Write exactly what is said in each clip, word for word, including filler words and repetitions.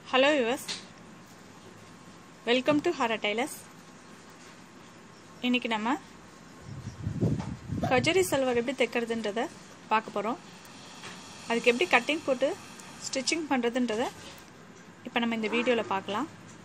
Hello viewers, welcome to Hara tailors. இன்னைக்கு நம்ம கஜோரி சல்வார் எப்படி தைக்கிறதுன்றதை பார்க்க போகிறோம். அதுக்கு எப்படி கட்டிங் போட்டு ஸ்டிச்சிங் பண்ணுறதுன்றதை இப்போ நம்ம இந்த வீடியோவில் பார்க்கலாம்.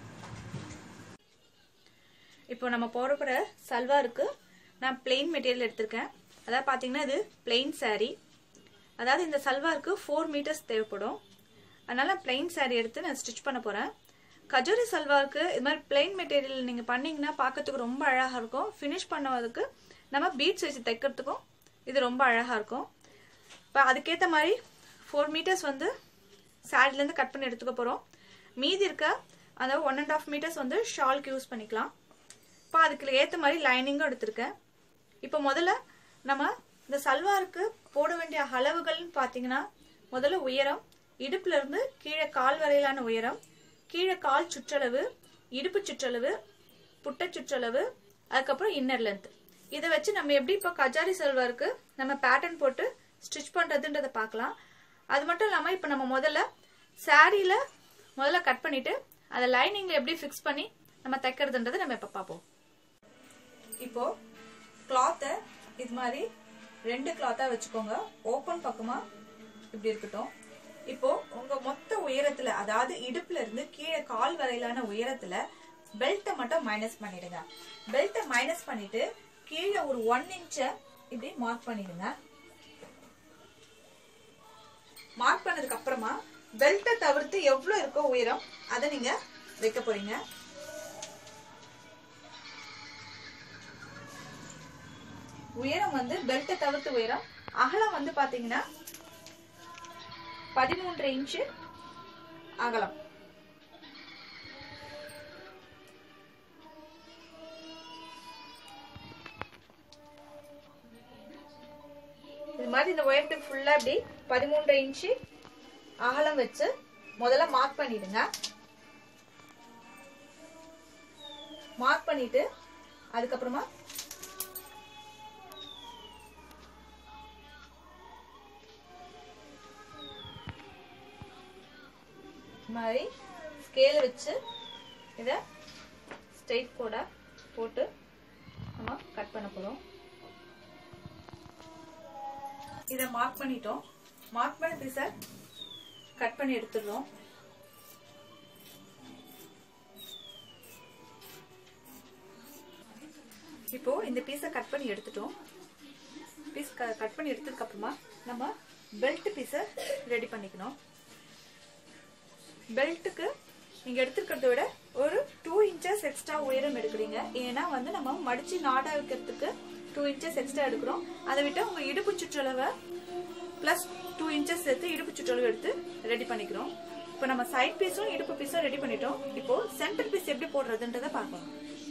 இப்போ நம்ம போகிற சல்வாருக்கு நான் பிளெயின் மெட்டீரியல் எடுத்திருக்கேன். அதாவது பார்த்தீங்கன்னா இது பிளெயின் சாரீ. அதாவது இந்த சல்வாருக்கு ஃபோர் மீட்டர்ஸ் தேவைப்படும். அதனால் பிளெயின் சாரீ எடுத்து நான் ஸ்டிச் பண்ண போகிறேன். கஜோரி சல்வாருக்கு இது மாதிரி பிளெயின் மெட்டீரியல் நீங்கள் பண்ணிங்கன்னா பார்க்கறதுக்கு ரொம்ப அழகாக இருக்கும். ஃபினிஷ் பண்ணுவதுக்கு நம்ம பீட்ஸ் வச்சு தைக்கிறதுக்கும் இது ரொம்ப அழகாக இருக்கும். இப்போ அதுக்கேற்ற மாதிரி ஃபோர் மீட்டர்ஸ் வந்து சாரீலேருந்து கட் பண்ணி எடுத்துக்க போகிறோம். மீதி இருக்க அந்த ஒன் அண்ட் ஆஃப் மீட்டர்ஸ் வந்து ஷால்க்கு யூஸ் பண்ணிக்கலாம். இப்போ அதுக்கு ஏற்ற மாதிரி லைனிங்கும் எடுத்திருக்கேன். இப்போ முதல்ல நம்ம இந்த சல்வாருக்கு போட வேண்டிய அளவுகள்னு பார்த்தீங்கன்னா முதல்ல உயரம், இடுப்புல இருந்து கீழே கால் வரையிலான உயரம், கீழே கால் சுற்றளவு, இடுப்பு சுற்றளவு, புட்ட சுற்றளவு, அதுக்கப்புறம் இன்னர் லென்த். இதை வச்சு நம்ம எப்படி இப்போ கஜாரி சல்வாருக்கு நம்ம பேட்டர்ன் போட்டு ஸ்டிச் பண்றதுன்றதை பார்க்கலாம். அது மட்டும் இல்லாமல் இப்போ நம்ம முதல்ல சாரியில முதல்ல கட் பண்ணிட்டு அதை லைனிங்ல எப்படி ஃபிக்ஸ் பண்ணி நம்ம தைக்கிறதுன்றதை நம்ம இப்போ பார்ப்போம். இப்போ கிளாத்தை இது மாதிரி ரெண்டு கிளாத்தா வச்சுக்கோங்க. ஓப்பன் பக்கமா இப்படி இருக்கட்டும். இப்போ உங்க மொத்த உயரத்துல, அதாவது இடுப்புல இருந்து கீழே கால் வரையிலான உயரத்துல பெல்ட்டை மட்டும் மைனஸ் பண்ணிடுங்க. பெல்ட்டை மைனஸ் பண்ணிட்டு கீழே ஒரு ஒன் இன்ச்ச இப்படி மார்க் பண்ணிடுங்க. மார்க் பண்ணதுக்கு அப்புறமா பெல்ட்டை தவிர்த்து எவ்வளவு இருக்கோ உயரம் அதை நீங்க வைக்க போறீங்க. உயரம் வந்து பெல்ட்டை தவிர்த்து உயரம். அகலம் வந்து பாத்தீங்கன்னா பதிமூன்று இன்ச்சு அகலம். இது மாதிரி இந்த உயரத்துக்கு ஃபுல்லா இப்படி பதிமூன்று இன்ச்சு அகலம் வச்சு முதல்ல மார்க் பண்ணிடுங்க. மார்க் பண்ணிட்டு அதுக்கப்புறமா மாதிரி ஸ்கேல் வச்சு இத ஸ்ட்ரெயிட் கோடா போட்டு நம்ம கட் பண்ண போறோம். இத மார்க் பண்ணிட்டோம். மார்க் பண்ண பீஸை கட் பண்ணி எடுத்துடுறோம். இப்போ இந்த பீஸை கட் பண்ணி எடுத்துட்டோம். பீஸ் கட் பண்ணி எடுத்ததுக்கு அப்புறமா நம்ம பெல்ட் பீஸை ரெடி பண்ணிக்கணும். பெல்ட்டுக்கு நீங்க எடுத்துக்கிறத விட ஒரு டூ இன்ச்சஸ் எக்ஸ்ட்ரா உயரம் எடுக்கிறீங்க. ஏன்னா வந்து நம்ம மடிச்சு நாடா வைக்கிறதுக்கு டூ இன்ச்சஸ் எக்ஸ்ட்ரா எடுக்கிறோம். அதை விட்டு உங்க இடுப்பு சுற்றளவை பிளஸ் டூ இன்ச்சஸ் எடுத்து இடுப்பு சுற்றளவு எடுத்து ரெடி பண்ணிக்கிறோம். இப்போ நம்ம சைட் பீஸும் இடுப்பு பீஸும் ரெடி பண்ணிட்டோம். இப்போ சென்டர் பீஸ் எப்படி போடுறதுன்றதை பார்க்கலாம்.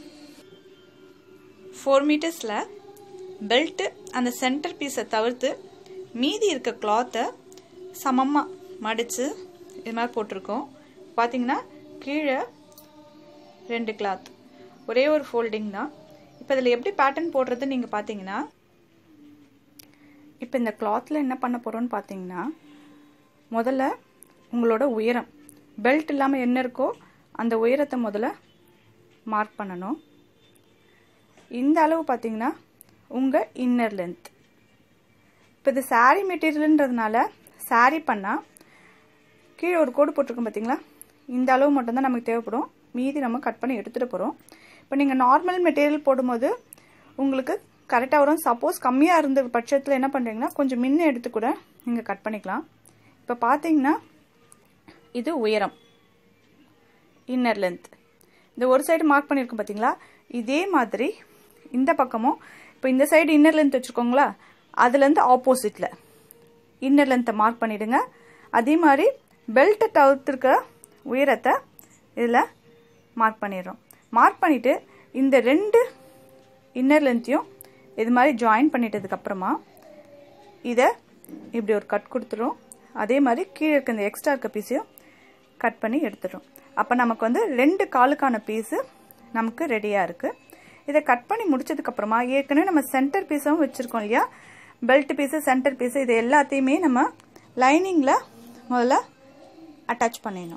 ஃபோர் மீட்டர்ஸ்ல பெல்ட் அந்த சென்டர் பீஸை தவிர்த்து மீதி இருக்க கிளாத்தை சமமா மடிச்சு இது மாதிரி போட்டிருக்கோம். பார்த்தீங்கன்னா கீழே ரெண்டு கிளாத், ஒரே ஒரு ஃபோல்டிங் தான். இப்போ இதில் எப்படி பேட்டர்ன் போடுறது நீங்கள் பார்த்தீங்கன்னா, இப்போ இந்த கிளாத்தில் என்ன பண்ண போகிறோன்னு பார்த்தீங்கன்னா, முதல்ல உங்களோட உயரம் பெல்ட் இல்லாமல் என்ன இருக்கோ அந்த உயரத்தை முதல்ல மார்க் பண்ணணும். இந்த அளவு பார்த்தீங்கன்னா உங்கள் இன்னர் லென்த். இப்போ இது சாரீ மெட்டீரியல்ன்றதுனால சாரீ பண்ணால் கீழே ஒரு கோடு போட்டிருக்கோம் பார்த்தீங்களா, இந்த அளவு மட்டும்தான் நமக்கு தேவைப்படும். மீதி நம்ம கட் பண்ணி எடுத்துகிட்டு போகிறோம். இப்போ நீங்கள் நார்மல் மெட்டீரியல் போடும்போது உங்களுக்கு கரெக்டாக வரும். சப்போஸ் கம்மியாக இருந்த பட்சத்தில் என்ன பண்ணுறீங்கன்னா கொஞ்சம் முன்ன எடுத்து கூட நீங்கள் கட் பண்ணிக்கலாம். இப்போ பார்த்தீங்கன்னா இது உயரம், இன்னர் லென்த். இந்த ஒரு சைடு மார்க் பண்ணியிருக்கோம் பார்த்தீங்களா, இதே மாதிரி இந்த பக்கமும் இப்போ இந்த சைடு இன்னர் லென்த் வச்சுருக்கோங்களா, அதுலேருந்து ஆப்போசிட்டில் இன்னர் லென்த்தை மார்க் பண்ணிவிடுங்க. அதே மாதிரி பெல்ட்டை தவிர்த்துருக்க உயரத்தை இதில் மார்க் பண்ணிடுறோம். மார்க் பண்ணிவிட்டு இந்த ரெண்டு இன்னர் லென்த்தையும் இது மாதிரி ஜாயின் பண்ணிட்டதுக்கப்புறமா இதை இப்படி ஒரு கட் கொடுத்துரும். அதே மாதிரி கீழே இருக்க இந்த எக்ஸ்ட்ரா இருக்க பீஸையும் கட் பண்ணி எடுத்துடும். அப்போ நமக்கு வந்து ரெண்டு காலுக்கான பீஸு நமக்கு ரெடியாக இருக்குது. இதை கட் பண்ணி முடிச்சதுக்கப்புறமா ஏற்கனவே நம்ம சென்டர் பீஸும் வச்சுருக்கோம் இல்லையா, பெல்ட் பீஸு சென்டர் பீஸு இது எல்லாத்தையுமே நம்ம லைனிங்கில் முதல்ல அட்டாச் பண்ணிடணும்.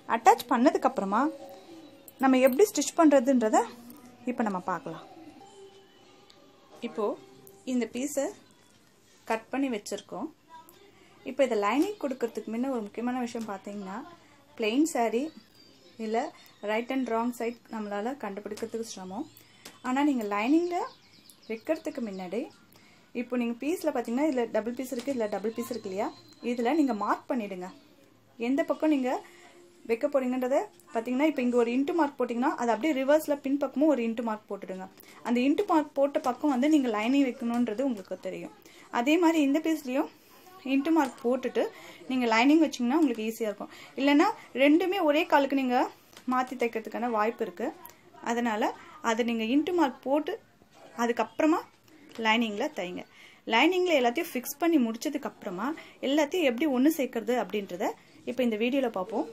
அட்டாச் பண்ணதுக்கப்புறமா நம்ம எப்படி ஸ்டிச் பண்ணுறதுன்றத இப்போ நம்ம பார்க்கலாம். இப்போது இந்த பீஸை கட் பண்ணி வச்சுருக்கோம். இப்போ இதை லைனிங் கொடுக்கறதுக்கு முன்ன ஒரு முக்கியமான விஷயம் பார்த்தீங்கன்னா, பிளெயின் சாரீ இல்லை ரைட் அண்ட் ராங் சைட் நம்மளால் கண்டுபிடிக்கிறதுக்கு சிரமம். ஆனால் நீங்கள் லைனிங்கில் வைக்கிறதுக்கு முன்னாடி இப்போ நீங்கள் பீஸில் பார்த்தீங்கன்னா இதில் டபுள் பீஸ் இருக்குது, இதில் டபுள் பீஸ் இருக்கு இல்லையா, இதில் நீங்கள் மார்க் பண்ணிவிடுங்க. எந்த பக்கம் நீங்கள் வைக்க போகிறீங்கன்றதை பார்த்தீங்கன்னா, இப்போ இங்கே ஒரு இன்ட்டு மார்க் போட்டிங்கன்னா அது அப்படியே ரிவர்ஸில் பின் பக்கமும் ஒரு இன்ட்டு மார்க் போட்டுடுங்க. அந்த இன்ட்டு மார்க் போட்ட பக்கம் வந்து நீங்கள் லைனிங் வைக்கணுன்றது உங்களுக்கு தெரியும். அதே மாதிரி இந்த பீஸ்லேயும் இன்ட்டு மார்க் போட்டுட்டு நீங்கள் லைனிங் வச்சிங்கன்னா உங்களுக்கு ஈஸியாக இருக்கும். இல்லைன்னா ரெண்டுமே ஒரே காலுக்கு நீங்கள் மாற்றி தைக்கிறதுக்கான வாய்ப்பு இருக்குது. அதனால் அதை நீங்கள் இன்ட்டு மார்க் போட்டு அதுக்கப்புறமா லைனிங்கில் தைங்க. லைனிங்கில் எல்லாத்தையும் ஃபிக்ஸ் பண்ணி முடிச்சதுக்கப்புறமா எல்லாத்தையும் எப்படி ஒன்று சேர்க்கறது அப்படின்றத இப்போ இந்த வீடியோவில் பார்ப்போம்.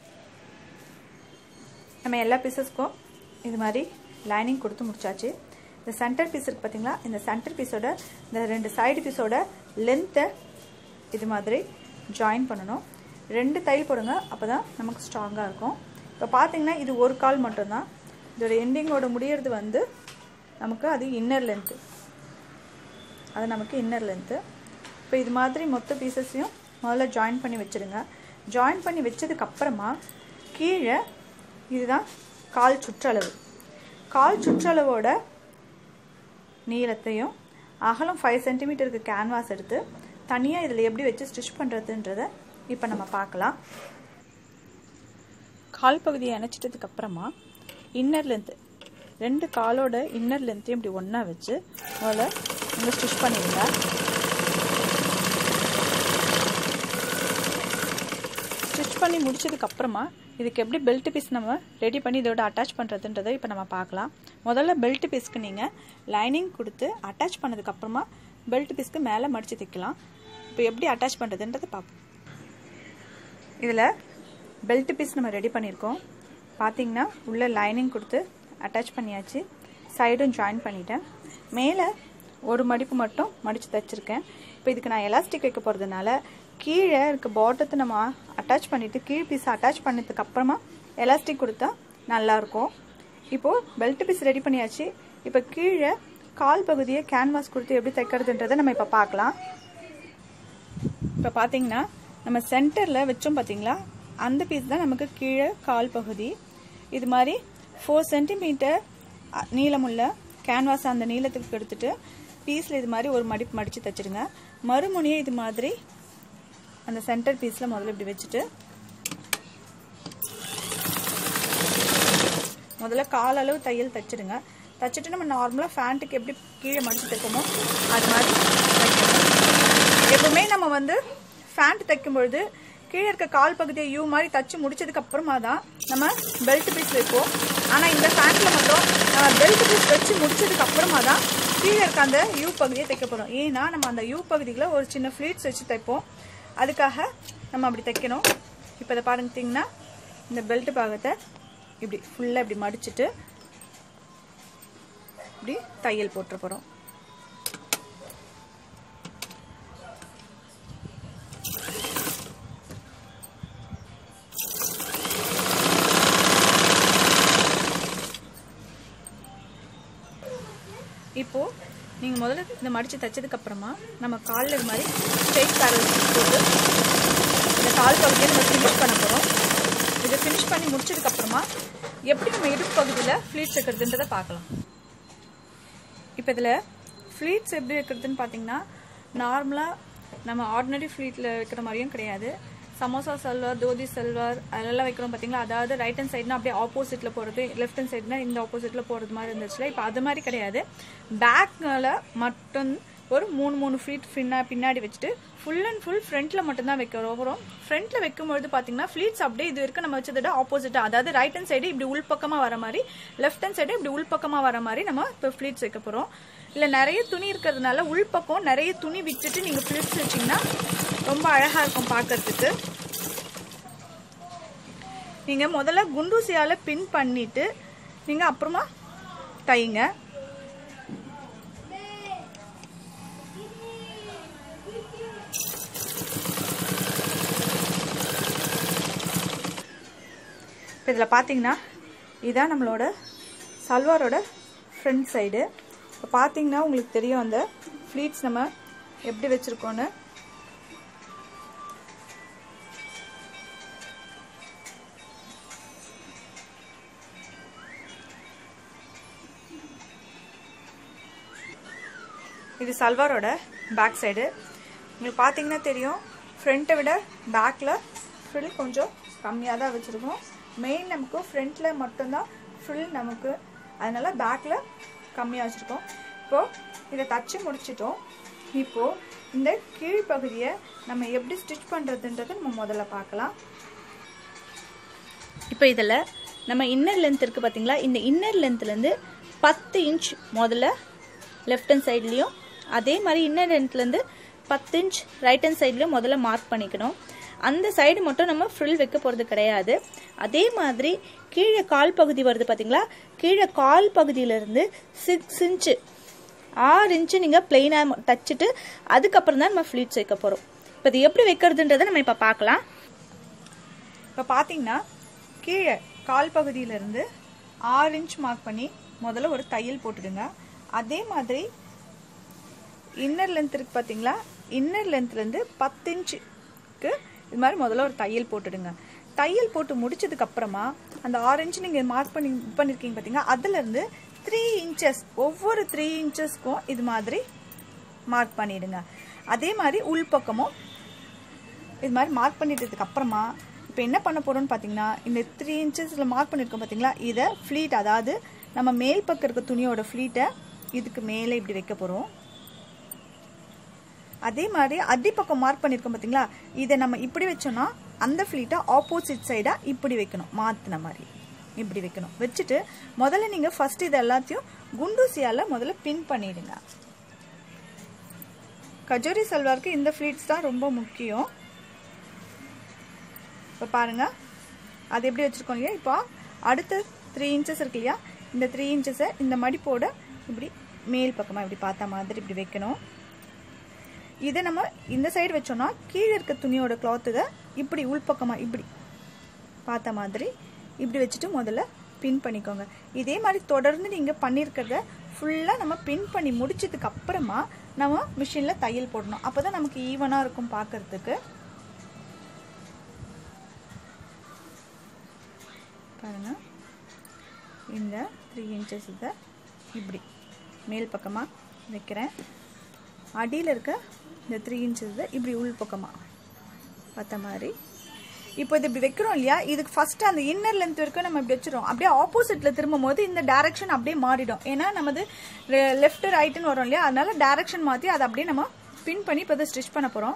நம்ம எல்லா பீசஸ்க்கும் இது மாதிரி லைனிங் கொடுத்து முடிச்சாச்சு. இந்த சென்டர் பீஸ் இருக்குது பார்த்தீங்களா, இந்த சென்டர் பீஸோட இந்த ரெண்டு சைடு பீஸோட லென்த்தை இது மாதிரி ஜாயின் பண்ணணும். ரெண்டு தையல் போடுங்க, அப்போ தான் நமக்கு ஸ்ட்ராங்காக இருக்கும். இப்போ பார்த்தீங்கன்னா இது ஒரு கால் மட்டும்தான். இதோட எண்டிங்கோட முடியறது வந்து நமக்கு அது இன்னர் லென்த்து, அது நமக்கு இன்னர் லென்த்து. இப்போ இது மாதிரி மொத்த பீசஸையும் முதல்ல ஜாயின் பண்ணி வச்சுருங்க. ஜாயின் பண்ணி வச்சதுக்கப்புறமா கீழே இதுதான் கால் சுற்றளவு. கால் சுற்றளவோட நீளத்தையும் அகலம் ஃபைவ் சென்டிமீட்டருக்கு கேன்வாஸ் எடுத்து தனியாக இதில் எப்படி வச்சு ஸ்டிச் பண்ணுறதுன்றதை இப்போ நம்ம பார்க்கலாம். கால் பகுதியை இணைச்சிட்டதுக்கப்புறமா இன்னர் லென்த்து ரெண்டு காலோட இன்னர் லென்த்தையும் இப்படி ஒன்றா வச்சு முதல்ல நீங்கள் ஸ்டிச் பண்ணிடுங்க. ஸ்டிச் பண்ணி முடிச்சதுக்கப்புறமா இதுக்கு எப்படி பெல்ட் பீஸ் நம்ம ரெடி பண்ணி இதோட அட்டாச் பண்ணுறதுன்றதை இப்போ நம்ம பார்க்கலாம். முதல்ல பெல்ட் பீஸ்க்கு நீங்கள் லைனிங் கொடுத்து அட்டாச் பண்ணதுக்கப்புறமா பெல்ட் பீஸ்க்கு மேலே மடித்து தைக்கலாம். இப்போ எப்படி அட்டாச் பண்ணுறதுன்றதை பார்ப்போம். இதில் பெல்ட் பீஸ் நம்ம ரெடி பண்ணியிருக்கோம். பார்த்தீங்கன்னா உள்ளே லைனிங் கொடுத்து அட்டாச் பண்ணியாச்சு. சைடும் ஜாயின் பண்ணிட்டேன். மேலே ஒரு மடிப்பு மட்டும் மடித்து தைச்சிருக்கேன். இப்போ இதுக்கு நான் எலாஸ்டிக் வைக்க போகிறதுனால கீழே இருக்க பாட்டத்தை நம்ம அட்டாச் பண்ணிவிட்டு கீழ் பீஸை அட்டாச் பண்ணதுக்கு அப்புறமா எலாஸ்டிக் கொடுத்தா நல்லாயிருக்கும். இப்போது பெல்ட் பீஸ் ரெடி பண்ணியாச்சு. இப்போ கீழே கால் பகுதியை கேன்வாஸ் கொடுத்து எப்படி தைக்கிறதுன்றதை நம்ம இப்போ பார்க்கலாம். இப்போ பார்த்தீங்கன்னா நம்ம சென்டரில் வச்சோம் பார்த்தீங்களா, அந்த பீஸ் தான் நமக்கு கீழே கால் பகுதி. இது மாதிரி ஃபோர் சென்டிமீட்டர் நீளமுள்ள கேன்வாஸ் அந்த நீளத்துக்கு எடுத்துட்டு பீஸில் இது மாதிரி ஒரு மடிப்பு மடித்து தைச்சிடுங்க. மறுமுனையை இது மாதிரி அந்த சென்டர் பீஸில் முதல்ல இப்படி வச்சுட்டு முதல்ல கால் அளவு தையல் தைச்சிடுங்க. தைச்சிட்டு நம்ம நார்மலாக ஃபேண்ட்டுக்கு எப்படி கீழே மடித்து தைப்போமோ அது மாதிரி தைக்கணும். எப்பவுமே நம்ம வந்து ஃபேண்ட் தைக்கும்பொழுது கீழே இருக்க கால் பகுதியை யூ மாதிரி தைச்சி முடிச்சதுக்கு அப்புறமா தான் நம்ம பெல்ட் பீஸ் வைப்போம். ஆனால் இந்த ஃபேண்ட்டில் மட்டும் நம்ம பெல்ட் பீஸ் வச்சு முடிச்சதுக்கு அப்புறமா தான் கீழே இருக்க அந்த யூ பகுதியை தைக்க போகிறோம். ஏன்னா நம்ம அந்த யூ பகுதியில் ஒரு சின்ன ஃப்ளீட்ஸ் வச்சு தைப்போம். அதுக்காக நம்ம அப்படி தைக்கணும். இப்போ இதை பாருங்கன்னா இந்த பெல்ட் பாகத்தை இப்படி ஃபுல்லாக இப்படி மடிச்சுட்டு இப்படி தையல் போட்டுற போகிறோம். இப்போ நீங்கள் முதல்ல இந்த மடித்து தைச்சதுக்கப்புறமா நம்ம காலில் இது மாதிரி ஸ்ட்ரெயிட் பேரல் போட்டு இந்த கால் பகுதியை நம்ம ஃபினிஷ் பண்ண போகிறோம். இதை ஃபினிஷ் பண்ணி முடிச்சதுக்கப்புறமா எப்படி நம்ம இடுப்பு பகுதியில் ஃப்ளீட்ஸ் வைக்கிறதுன்றதை பார்க்கலாம். இப்போ இதில் ஃப்ளீட்ஸ் எப்படி வைக்கிறதுன்னு பார்த்தீங்கன்னா, நார்மலாக நம்ம ஆர்டினரி ஃப்ளீட்டில் வைக்கிற மாதிரியும் கிடையாது. சமோசா சல்வார், தோதி சல்வார் அதெல்லாம் வைக்கிறோம் பார்த்தீங்களா, அதாவது ரைட் ஹேண்ட் சைட்னா அப்படியே ஆப்போசிட்டில் போகிறது, லெஃப்ட் ஹேண்ட் சைட்னா இந்த ஆப்போசிட்டில் போகிறது மாதிரி இருந்துச்சுல. இப்போ அது மாதிரி கிடையாது. பேக்கில் மட்டும் ஒரு மூணு மூணு ஃப்ளீட் பின்னா பின்னாடி வச்சுட்டு ஃபுல் அண்ட் ஃபுல் ஃப்ரண்ட்டில் மட்டும்தான் வைக்கிறோம். வரும் ஃப்ரண்ட்டில் வைக்கும்பொழுது பார்த்தீங்கன்னா ஃப்ளீட்ஸ் அப்படியே இது வரைக்கும் நம்ம வச்சதோட ஆப்போசிட்டாக, அதாவது ரைட் ஹேண்ட் சைடு இப்படி உள்பக்கமாக வர மாதிரி, லெஃப்ட் ஹேண்ட் சைடு இப்படி உள்பக்கமாக வர மாதிரி நம்ம இப்போ ஃப்ளீட்ஸ் வைக்க போகிறோம். இல்லை நிறைய துணி இருக்கிறதுனால உள்பக்கம் நிறைய துணி விட்டுட்டு நீங்கள் ஃப்ளீட்ஸ் வச்சிங்கன்னா ரொம்ப அழகாக இருக்கும் பார்க்கறதுக்கு. நீங்கள் முதல்ல குண்டூசியால் பின் பண்ணிவிட்டு நீங்கள் அப்புறமா தைங்க. இப்போ இதில் பார்த்தீங்கன்னா இதான் நம்மளோட சல்வாரோட ஃப்ரண்ட் சைடு. இப்போ பார்த்தீங்கன்னா உங்களுக்கு தெரியும் அந்த ஃப்ளீட்ஸ் நம்ம எப்படி வச்சுருக்கோன்னு. இது சல்வாரோட பேக் சைடு. உங்களுக்கு பார்த்தீங்கன்னா தெரியும் ஃப்ரண்ட்டை விட பேக்கில் ஃப்ரில் கொஞ்சம் கம்மியாக தான் வச்சுருக்கோம். மெயின் நமக்கு ஃப்ரண்ட்டில் மட்டும்தான் ஃப்ரில் நமக்கு, அதனால் பேக்கில் கம்மியாக வச்சுருக்கோம். இப்போது இதை தச்சு முடிச்சிட்டோம். இப்போது இந்த கீழ்ப்பகுதியை நம்ம எப்படி ஸ்டிச் பண்ணுறதுன்றது நம்ம முதல்ல பார்க்கலாம். இப்போ இதில் நம்ம இன்னர் லென்த் இருக்குது பார்த்தீங்களா, இந்த இன்னர் லென்த்லேருந்து பத்து இன்ச் முதல்ல லெஃப்ட் ஹேண்ட் சைட்லேயும், அதே மாதிரி இன்னர் லென்த்லேருந்து பத்து இன்ச் ரைட் ஹேண்ட் சைட்லேயும் முதல்ல மார்க் பண்ணிக்கணும். அந்த சைடு மட்டும் நம்ம ஃப்ரில் வைக்க போகிறது கிடையாது. அதே மாதிரி கீழே கால் பகுதி வருது பார்த்தீங்களா, கீழே கால் பகுதியிலேருந்து சிக்ஸ் இன்ச்சு ஆறு இன்ச்சு நீங்கள் பிளெயினாக தச்சுட்டு அதுக்கப்புறம் தான் நம்ம ஃப்ளீட்ஸ் வைக்க போகிறோம். இப்போ இது எப்படி வைக்கிறதுன்றதை நம்ம இப்போ பார்க்கலாம். இப்போ பார்த்தீங்கன்னா கீழே கால் பகுதியிலேருந்து ஆறு இன்ச் மார்க் பண்ணி முதல்ல ஒரு தையல் போட்டுடுங்க. அதே மாதிரி இன்னர் லென்த் இருக்குது பார்த்தீங்களா, இன்னர் லென்த்லேருந்து பத்து இன்ச்சுக்கு இது மாதிரி முதல்ல ஒரு தையல் போட்டுடுங்க. தையல் போட்டு முடிச்சதுக்கப்புறமா அந்த ஆறு இன்ச்சு நீங்கள் மார்க் பண்ணி இது பண்ணியிருக்கீங்க பார்த்தீங்களா, அதுலேருந்து த்ரீ இன்ச்சஸ் ஒவ்வொரு த்ரீ இன்ச்சஸ்க்கும் இது மாதிரி மார்க் பண்ணிவிடுங்க. அதே மாதிரி உள்பக்கமும் இது மாதிரி மார்க் பண்ணிட்டதுக்கு அப்புறமா இப்போ என்ன பண்ண போகிறோம்னு பார்த்தீங்கன்னா, இந்த த்ரீ இன்ச்சஸில் மார்க் பண்ணியிருக்கோம் பார்த்தீங்களா, இதை ஃப்ளீட், அதாவது நம்ம மேல் பக்கம் இருக்க துணியோட ஃப்ளீட்டை இதுக்கு மேலே இப்படி வைக்க போகிறோம். அதே மாதிரி அடிப்பக்கம் மார்க் பண்ணியிருக்கோம் பார்த்தீங்களா, இதை நம்ம இப்படி வச்சோம்னா அந்த ஃப்ளீட்டை ஆப்போசிட் சைடாக இப்படி வைக்கணும், மாற்றின மாதிரி இப்படி வைக்கணும். வச்சுட்டு முதல்ல நீங்கள் ஃபஸ்ட் இது எல்லாத்தையும் குண்டூசியால் முதல்ல பின் பண்ணிடுங்க. கஜோரி சல்வாருக்கு இந்த ஃப்ளீட்ஸ் தான் ரொம்ப முக்கியம். இப்போ பாருங்கள் அது எப்படி வச்சுருக்கோம் இல்லையா. இப்போ அடுத்த த்ரீ இன்ச்சஸ் இருக்கு இல்லையா, இந்த த்ரீ இன்ச்சஸை இந்த மடிப்போட இப்படி மேல் பக்கமாக இப்படி பார்த்த மாதிரி இப்படி வைக்கணும். இதை நம்ம இந்த சைடு வச்சோம்னா கீழே இருக்க துணியோட கிளாத்துக இப்படி உள்பக்கமாக இப்படி பார்த்த மாதிரி இப்படி வச்சுட்டு முதல்ல பின் பண்ணிக்கோங்க. இதே மாதிரி தொடர்ந்து நீங்கள் பண்ணியிருக்கிறத ஃபுல்லாக நம்ம பின் பண்ணி முடிச்சதுக்கு அப்புறமா நம்ம மிஷினில் தையல் போடணும். அப்போ தான் நமக்கு ஈவனாக இருக்கும் பார்க்கறதுக்கு. பாருங்க, இந்த த்ரீ இன்ச்சஸ் இதை இப்படி மேல் பக்கமாக வைக்கிறேன். அடியில் இருக்க இந்த த்ரீ இன்ச்சஸ் இப்படி உள் பக்கமாக பார்த்த மாதிரி இப்போ இது இப்படி வைக்கிறோம் இல்லையா, இதுக்கு ஃபர்ஸ்ட் அந்த இன்னர் லென்த் வரைக்கும் நம்ம இப்படி வச்சிரும். அப்படியே ஆப்போசிட்ல திரும்பும் போது இந்த டைரக்ஷன் அப்படியே மாறிடும். ஏன்னா நமது லெஃப்ட் ரைட்டுன்னு வரும் இல்லையா, அதனால டைரக்ஷன் மாற்றி அதை அப்படியே நம்ம பின் பண்ணி இப்போ இதை ஸ்டிச் பண்ண போகிறோம்.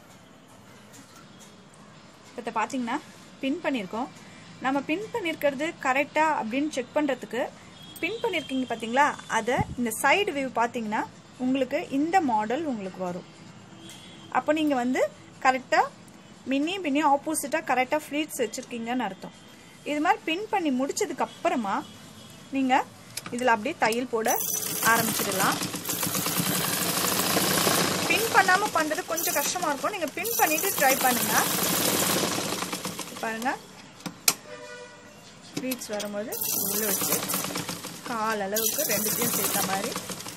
இப்போ பார்த்தீங்கன்னா பின் பண்ணியிருக்கோம். நம்ம பின் பண்ணியிருக்கிறது கரெக்டாக அப்படின்னு செக் பண்ணுறதுக்கு பின் பண்ணியிருக்கீங்க பார்த்தீங்களா, அதை இந்த சைடு வியூ பார்த்தீங்கன்னா உங்களுக்கு இந்த மாடல் உங்களுக்கு வரும். அப்போ நீங்கள் வந்து கரெக்டாக மின்னி பின்னி ஆப்போசிட்டாக கரெக்டாக ஃப்ளீட்ஸ் வச்சுருக்கீங்கன்னு அர்த்தம். இது மாதிரி பின் பண்ணி முடிச்சதுக்கு அப்புறமா நீங்கள் இதில் அப்படியே தையல் போட ஆரம்பிச்சிடலாம். பின் பண்ணாமல் பண்ணுறது கொஞ்சம் கஷ்டமாக இருக்கும். நீங்கள் பின் பண்ணிவிட்டு ட்ரை பண்ணுங்கள். பாருங்கள், ஃப்ளீட்ஸ் வரும்போது உள்ளே வச்சு கால் அளவுக்கு ரெண்டுத்தையும் சேர்த்த மாதிரி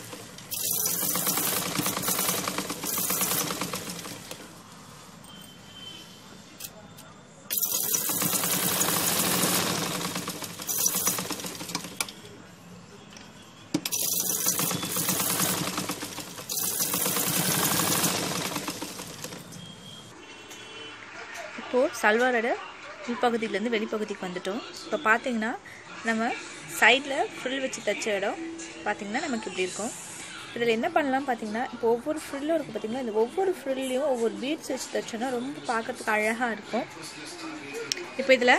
இப்போது சல்வாரோட உள்பகுதியிலேருந்து வெளிப்பகுதிக்கு வந்துட்டோம். இப்போ பார்த்தீங்கன்னா நம்ம சைடில் ஃப்ரில் வச்சு தைச்ச இடம் பார்த்திங்கன்னா நமக்கு இப்படி இருக்கும். இதில் என்ன பண்ணலாம் பார்த்தீங்கன்னா, இப்போ ஒவ்வொரு ஃப்ரில்லும் இருக்குது பார்த்தீங்கன்னா, இந்த ஒவ்வொரு ஃப்ரில்லையும் ஒவ்வொரு பீட்ஸ் வச்சு தைச்சோன்னா ரொம்ப பார்க்கறதுக்கு அழகாக இருக்கும். இப்போ இதில்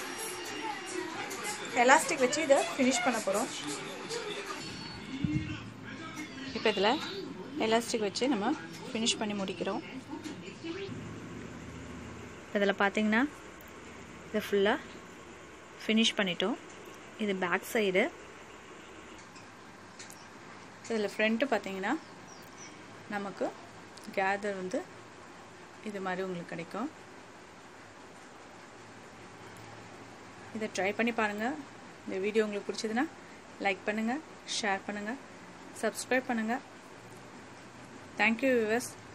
எலாஸ்டிக் வச்சு இதை ஃபினிஷ் பண்ண போகிறோம். இப்போ இதில் எலாஸ்டிக் வச்சு நம்ம ஃபினிஷ் பண்ணி முடிக்கிறோம். இதில் பார்த்தீங்கன்னா இதை ஃபுல்லாக ஃபினிஷ் பண்ணிட்டோம். இது பேக் சைடு. இதில் ஃப்ரண்ட்டு பார்த்தீங்கன்னா நமக்கு கேதர் வந்து இது மாதிரி உங்களுக்கு கிடைக்கும். இதை ட்ரை பண்ணி பாருங்கள். இந்த வீடியோ உங்களுக்கு பிடிச்சதுன்னா லைக் பண்ணுங்கள், ஷேர் பண்ணுங்கள், சப்ஸ்கிரைப் பண்ணுங்கள். Thank you viewers.